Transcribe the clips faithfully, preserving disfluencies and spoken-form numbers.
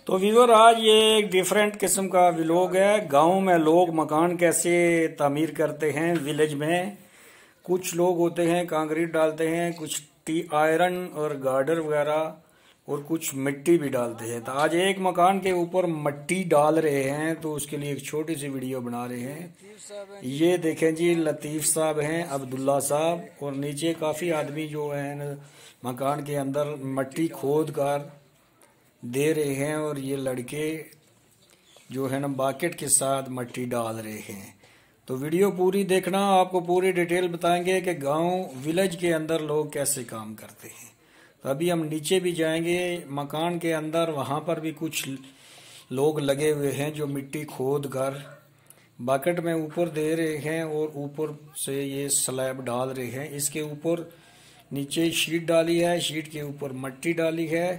तो व्यूअर आज ये एक डिफरेंट किस्म का व्लॉग है। गांव में लोग मकान कैसे तामीर करते हैं। विलेज में कुछ लोग होते हैं कंक्रीट डालते हैं, कुछ टी आयरन और गार्डर वगैरह और कुछ मिट्टी भी डालते हैं। तो आज एक मकान के ऊपर मिट्टी डाल रहे हैं, तो उसके लिए एक छोटी सी वीडियो बना रहे हैं। ये देखें जी, लतीफ़ साहब हैं, अब्दुल्ला साहब, और नीचे काफ़ी आदमी जो हैं मकान के अंदर मिट्टी खोद कर दे रहे हैं, और ये लड़के जो है ना बाकेट के साथ मिट्टी डाल रहे हैं। तो वीडियो पूरी देखना, आपको पूरी डिटेल बताएंगे कि गांव विलेज के अंदर लोग कैसे काम करते हैं। तो अभी हम नीचे भी जाएंगे मकान के अंदर, वहां पर भी कुछ लोग लगे हुए हैं जो मिट्टी खोद कर बाकेट में ऊपर दे रहे हैं और ऊपर से ये स्लैब डाल रहे हैं। इसके ऊपर नीचे शीट डाली है, शीट के ऊपर मिट्टी डाली है।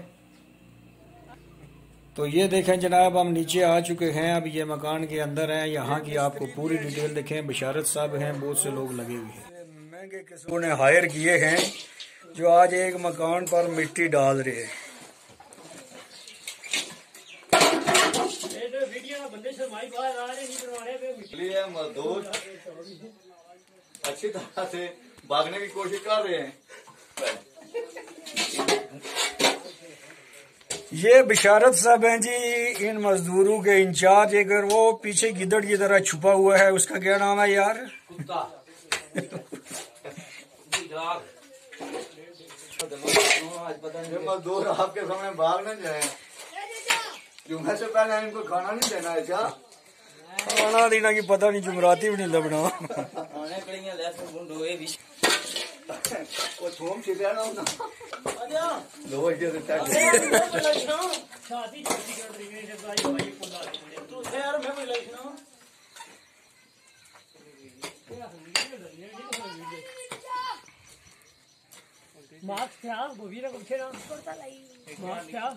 तो ये देखें जनाब, हम नीचे आ चुके हैं, अब ये मकान के अंदर हैं। यहाँ की आपको पूरी डिटेल देखें। बशारत साहब हैं, बहुत से लोग लगे हुए हैं, महंगे किस्मों ने हायर किए हैं जो आज एक मकान पर मिट्टी डाल रहे हैं। मजदूर अच्छी तरह से भागने की कोशिश कर रहे हैं। ये बशारत साहब हैं जी, इन मजदूरों के इंचार्ज। अगर वो पीछे गिदड़ की तरह छुपा हुआ है, उसका क्या नाम है यार? कुत्ता। मजदूर आपके सामने भाग न जाए, जुम्मे से पहले इनको खाना नहीं देना है क्या? खाना देना की पता नहीं, जुमराती भी नहीं लगना। वो थोम छिड़ा ना होना। लो ये तो टैग। यार मैं कोई लाइक ना। मार्क्स क्या? वो भी ना कुछ ना करता लाई। मार्क्स क्या?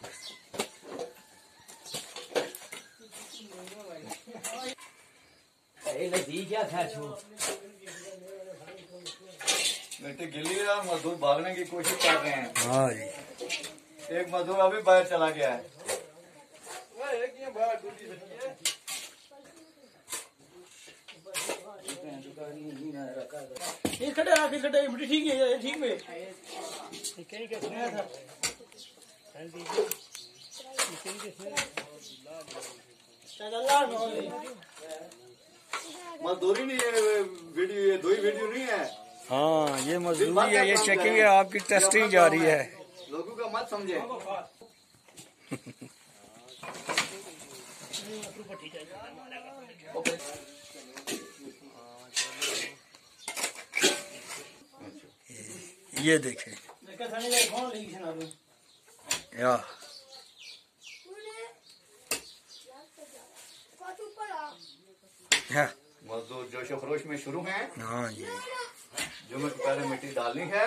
ए लगी क्या था छो? मिट्टी गिली है, मजदूर भागने की कोशिश कर रहे हैं। हाँ जी, एक मजदूर अभी बाहर चला गया है। ये खड़ा आके खड़ा मिट्टी ठीक है, ये ठीक में ठीक है। कैसे आया था? मजदूरी नहीं है वीडियो, ये दो ही वीडियो नहीं है। हाँ ये मजदूरी है, ये चेकिंग है, आपकी टेस्टिंग जारी है। लोगों का मत समझे। ये देखे या मजदूर जोश खरोश में शुरू हैं। हाँ जी, जो में पहले मिट्टी डालनी है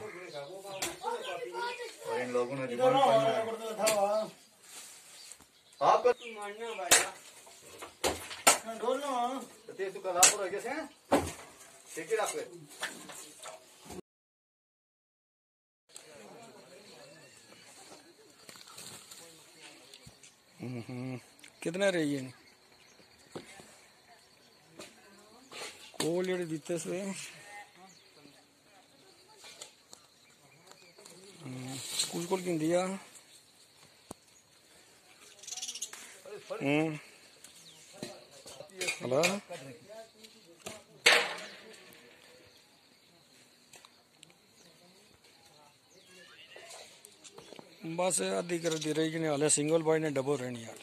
और इन लोगों ने जुबान पढ़ना है। आपका तेज तो कला पर कैसे हैं? ठीक है आपके। कितने रही है कोल जेह्ड़े दिते से कुछ कोल की होंदी आ हला बस अद्धी कर दी रही कि हाले सिंगल बॉय ने डबल रहनी हाल।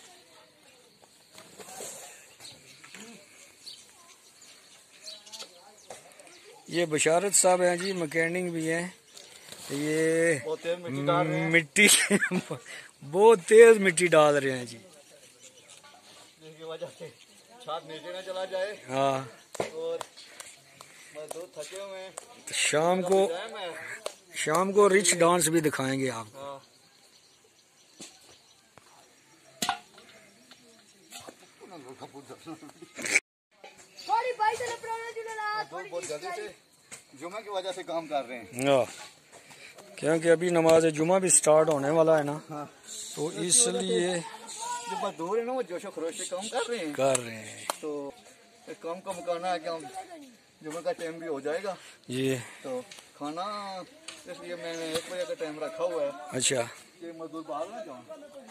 ये बशारत साहब हैं जी, मैकेनिक भी हैं। ये मिट्टी बहुत तेज मिट्टी डाल रहे हैं जी, जिसकी वजह से छत नीचे न चला जाए। हाँ, और मजदूर थके हुए हैं। तो शाम को शाम को रिच डांस भी दिखाएंगे आपको। हाँ। बहुत जल्दी से जुम्मे की वजह से काम कर रहे हैं। क्योंकि अभी नमाज जुमा भी स्टार्ट होने वाला है ना। हाँ। तो इसलिए जो मजदूर है ना वो जोशो खरोश से काम कर रहे हैं कर रहे हैं। तो काम का मुकाना है कि हम जुमे का टाइम भी हो जाएगा ये तो खाना, इसलिए मैंने एक बजे का टाइम रखा हुआ है। अच्छा, कि मजदूर बाहर ना जाओ।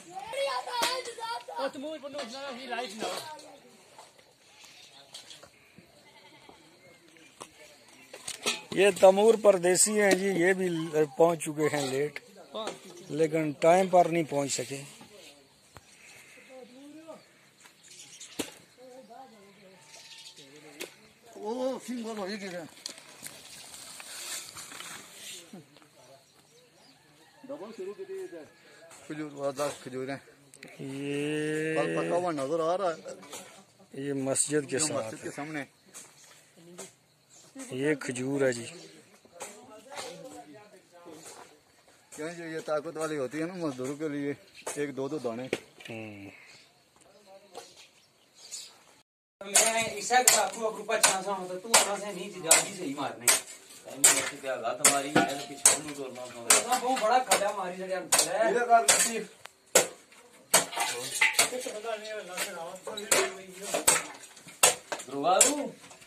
ये तमूर परदेसी हैं जी, ये भी पहुंच चुके हैं लेट, लेकिन टाइम पर नहीं पहुंच सके। ओ सिंगल हो गया, डबल शुरू कर दिए। खजूर वाला खजूर है, ये कल पका हुआ नजर आ रहा है। ये मस्जिद के साथ मस्जिद के सामने ये खजूर है जी। क्या जो ये ताकत वाली होती है ना मजदूरों के लिए, एक दो दो दाने। मैं इसा का आपको अप्रूपा चांस होता तू आना से नहीं जाजी सही मारने मैं ऐसे क्या गात मारी है तो पीछे नु तोड़ना होगा बहुत बड़ा खड़ा मारी जड़े है इधर कर नसीब दुर्गारू।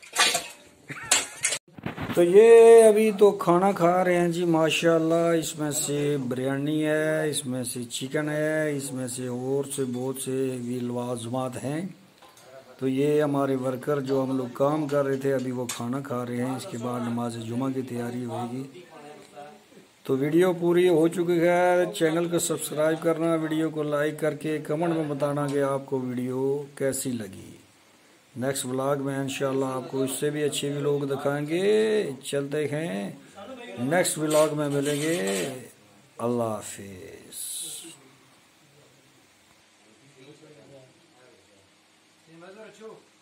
तो ये अभी तो खाना खा रहे हैं जी माशाल्लाह। इसमें से बिरयानी है, इसमें से चिकन है, इसमें से और से बहुत से भी लवाजमात हैं। तो ये हमारे वर्कर जो हम लोग काम कर रहे थे अभी वो खाना खा रहे हैं। इसके बाद नमाज जुमा की तैयारी होगी। तो वीडियो पूरी हो चुकी है। चैनल को सब्सक्राइब करना, वीडियो को लाइक करके कमेंट में बताना कि आपको वीडियो कैसी लगी। नेक्स्ट व्लॉग में इंशाल्लाह आपको इससे भी अच्छे व्लॉग दिखाएंगे। चलते हैं, नेक्स्ट व्लॉग में मिलेंगे। अल्लाह हाफिज।